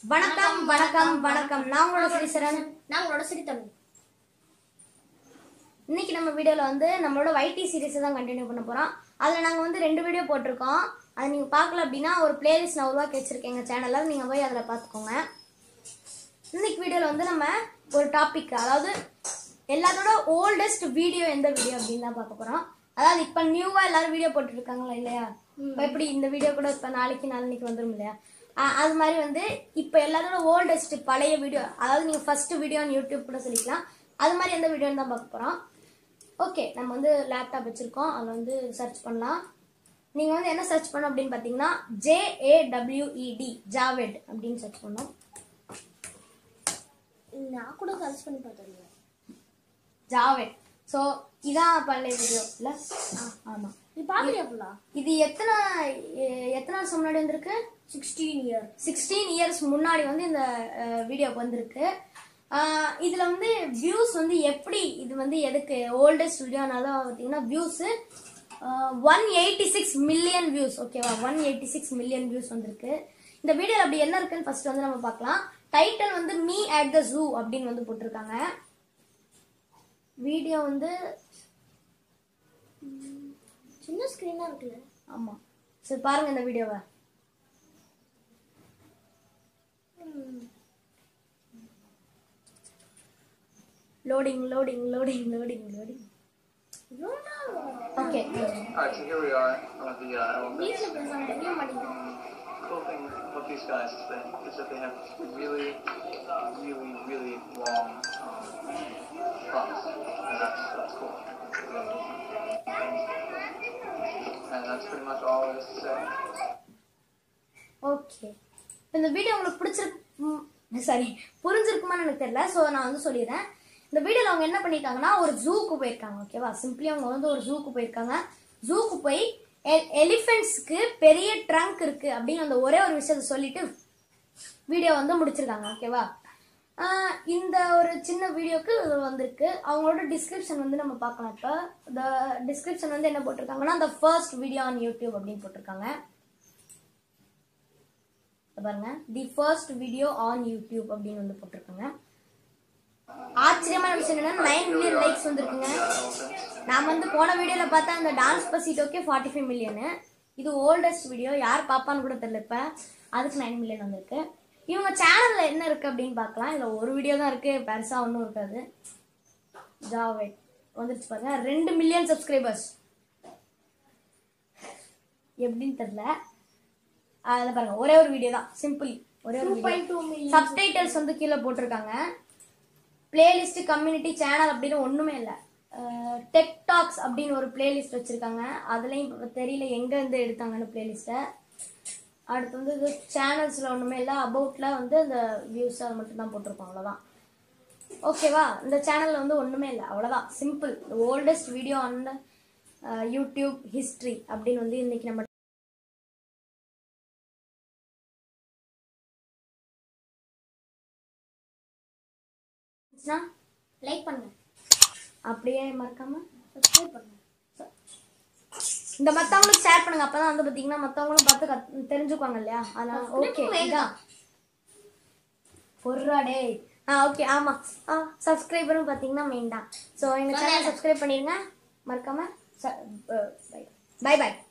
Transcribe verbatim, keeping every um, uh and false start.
வணக்கம் வணக்கம் வணக்கம் நான் உங்களோட ஸ்ரீசரன் நான் உங்களோட ஸ்ரீதமன். இன்னைக்கு நம்ம வீடியோல வந்து நம்மளோட வைடி சீரிஸ் தான் கண்டினியூ பண்ண போறோம். அதுல நாங்க வந்து ரெண்டு வீடியோ போட்டிருக்கோம். அதை நீங்க பார்க்கல அப்படின்னா ஒரு பிளேலிஸ்ட் நான் உருவாக்கி வச்சிருக்கேன் எங்க சேனல்ல, நீங்க போய் அதில் பார்த்துக்கோங்க. இன்னைக்கு வீடியோல வந்து நம்ம ஒரு டாபிக், அதாவது எல்லாத்தோட ஓல்டஸ்ட் வீடியோ எந்த வீடியோ அப்படின்னு தான் பார்க்க போறோம். அதாவது இப்ப நியூவா எல்லாரும் வீடியோ போட்டு இருக்காங்களா இல்லையா, இப்ப எப்படி இந்த வீடியோ கூட இப்ப நாளைக்கு நாளைக்கு வந்துடும் இல்லையா, அது மாதிரி வந்து இப்ப எல்லாரோட ஓல்டஸ்ட் பழைய வீடியோ, அதாவது நீங்க ஃபர்ஸ்ட் வீடியோ யூடியூப் கூட சொல்லிக்கலாம், அது மாதிரி எந்த வீடியோன்னு தான் பார்க்க போறோம். ஓகே, நம்ம வந்து லேப்டாப் வச்சிருக்கோம், அதில் வந்து சர்ச் பண்ணலாம். நீங்க வந்து என்ன சர்ச் பண்ணணும் அப்படின்னு பாத்தீங்கன்னா J A W E D Jawed அப்படின்னு சர்ச் பண்ணோம். நான் கூட சர்ச் பண்ணி பார்த்தேன் ஜாவேட். ஸோ இதான் பழைய வீடியோ இல்ல? ஆமா, இது பாக்குறியா? இது எத்தனை எத்தனை வருஷம் முன்னாடி வந்திருக்கு? சிக்ஸ்டீன் இயர் சிக்ஸ்டீன் இயர்ஸ் முன்னாடி வந்து இந்த வீடியோ வந்திருக்கு. இதுல வந்து வியூஸ் வந்து எப்படி, இது வந்து எதுக்கு ஓல்டஸ்ட் வீடியோனாலும் பார்த்தீங்கன்னா views one eighty six million views. ஓகேவா, one eighty six million views வந்திருக்கு. இந்த வீடியோ அப்படி என்ன இருக்குன்னு ஃபர்ஸ்ட் வந்து நம்ம பார்க்கலாம். டைட்டில் வந்து மீ அட் த ஜூ அப்படின்னு வந்து போட்டிருக்காங்க. வீடியோ வந்து சின்ன ஸ்கிரீனா இருக்குல்ல? ஆமா, சரி பாருங்க இந்த வீடியோவை. Loading, loading, loading, loading, loading. Okay. Alright, so here we are on the uh, elements. Cool thing about these guys is that, is that they have really, really, really long um, prompts, and that's, that's cool. And that's pretty much all there is to say. Okay. இந்த video உங்களுக்கு பிடிச்சிருக்கு, sorry புரிஞ்சிருக்குமான்னு எனக்கு தெரியல, so நான் வந்து சொல்லிடுறேன். இந்த வீடியோவில் அவங்க என்ன பண்ணியிருக்காங்கன்னா ஒரு ஜூக்கு போயிருக்காங்க. ஓகேவா, சிம்பிளி அவங்க வந்து ஒரு ஜூக்கு போயிருக்காங்க. ஜூக்கு போய் எலிஃபென்ட்ஸ்க்கு பெரிய ட்ரங்க் இருக்கு அப்படின்னு அந்த ஒரே ஒரு விஷயத்த சொல்லிட்டு வீடியோ வந்து முடிச்சிருக்காங்க. ஓகேவா, இந்த ஒரு சின்ன வீடியோக்கு வந்திருக்கு. அவங்களோட டிஸ்கிரிப்ஷன் வந்து நம்ம பார்க்கலாம். இப்போ இந்த டிஸ்கிரிப்ஷன் வந்து என்ன போட்டிருக்காங்கன்னா the first video on YouTube அப்படின்னு போட்டிருக்காங்க. பாருங்க, the first video on YouTube அப்படின்னு வந்து போட்டிருக்காங்க. ஆச்சரியமான விஷயம் என்னன்னா நைன் மில்லியன் லைக்ஸ் வந்துருக்குங்க. நான் வந்து போன வீடியோல பார்த்தா அந்த டான்ஸ் பசிட்டோக்கே ஃபார்ட்டி ஃபைவ் மில்லியனு. இது ஓல்டஸ்ட் வீடியோ, யார் பாப்பான்னு கூட தெரியல. இப்ப அதுக்கு நைன் மில்லியன் வந்திருக்கு. இவங்க சேனல்ல என்ன இருக்கு அப்படின்னு பார்க்கலாம். இதுல ஒரு வீடியோ தான் இருக்கு, பெருசா ஒன்றும் இருக்காது. ஜாவேட் வந்துருச்சு பாருங்க, ரெண்டு மில்லியன் சப்ஸ்கிரைபர்ஸ். எப்படின்னு தெரியல, அதை பாருங்க, ஒரே ஒரு வீடியோ தான், சிம்பிள் ஒரே ஒரு வீடியோ. சப்டைட்டில்ஸ் வந்து கீழே போட்டிருக்காங்க. பிளேலிஸ்ட், கம்யூனிட்டி, சேனல் அப்படின்னு ஒண்ணுமே இல்லை. டெக் டாக்ஸ் அப்படின்னு ஒரு பிளேலிஸ்ட் வச்சிருக்காங்க. அதுலயும் தெரியல எங்க இருந்து எடுத்தாங்கன்னு பிளேலிஸ்ட்டை. அடுத்து வந்து இது சேனல்ஸ்ல ஒண்ணுமே இல்லை. அபவுட்ல வந்து அந்த வியூஸ் அதை மட்டும் தான் போட்டிருக்கோம், அவ்வளவுதான். ஓகேவா, இந்த சேனல்ல வந்து ஒண்ணுமே இல்லை, அவ்வளவுதான், simple. Oldest video on YouTube history அப்படின்னு வந்து இன்னைக்கு நம்ம லைக் பண்ணுங்க, அப்படியே மறக்காம சப்ஸ்கிரைப் பண்ணுங்க, இந்த மத்தவங்களுக்கு ஷேர் பண்ணுங்க. அப்பதான் வந்து பாத்தீங்கன்னா மத்தவங்களும் பார்த்து தெரிஞ்சுக்குவாங்க இல்லையா. அதனால ஓகே, இதான் பொர்ரா டே. ஆ ஓகே, ஆமா, சப்ஸ்கிரைபரும் பாத்தீங்கன்னா மெயின் தான். ஸோ எங்க சேனல் சப்ஸ்கிரைப் பண்ணிருங்க மறக்காம. Bye by.